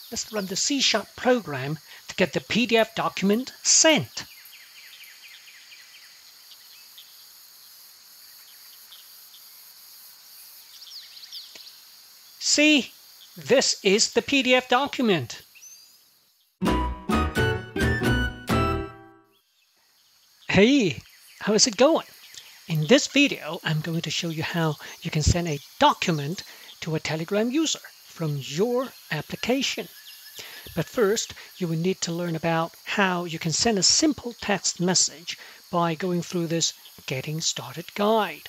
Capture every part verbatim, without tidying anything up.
let's run the C sharp program to get the P D F document sent. See, this is the P D F document. Hey, how is it going? In this video, I'm going to show you how you can send a document to a Telegram user from your application. But first, you will need to learn about how you can send a simple text message by going through this Getting Started guide.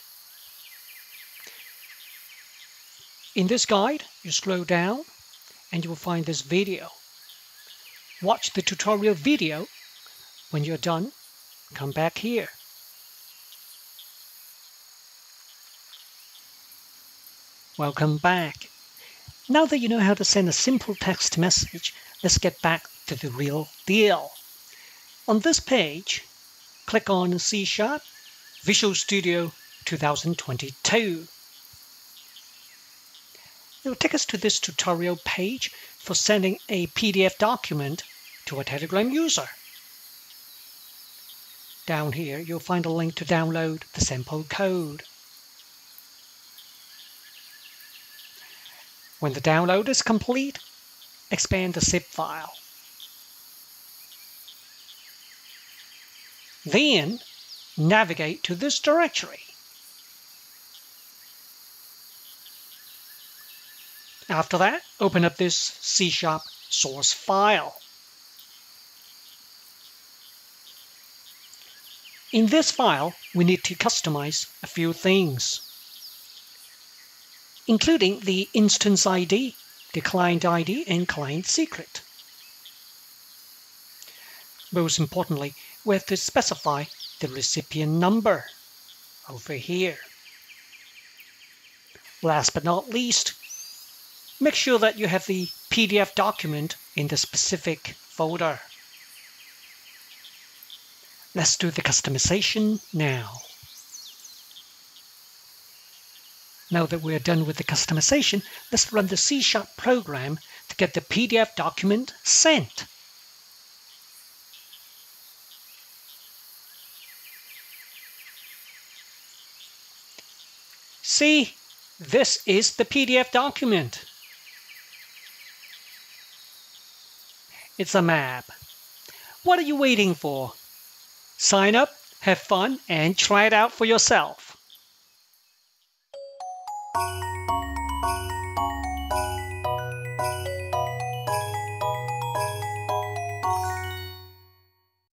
In this guide, you scroll down and you will find this video. Watch the tutorial video. When you're done, come back here. Welcome back. Now that you know how to send a simple text message, let's get back to the real deal. On this page, click on C Sharp Visual Studio two thousand twenty-two. It will take us to this tutorial page for sending a P D F document to a Telegram user. Down here, you'll find a link to download the sample code. When the download is complete, expand the zip file. Then, navigate to this directory. After that, open up this C Sharp source file. In this file, we need to customize a few things, including the instance I D, the client I D, and client secret. Most importantly, we have to specify the recipient number over here. Last but not least, make sure that you have the P D F document in the specific folder. Let's do the customization now. Now that we're done with the customization, let's run the C Sharp program to get the P D F document sent. See, this is the P D F document. It's a map. What are you waiting for? Sign up, have fun, and try it out for yourself.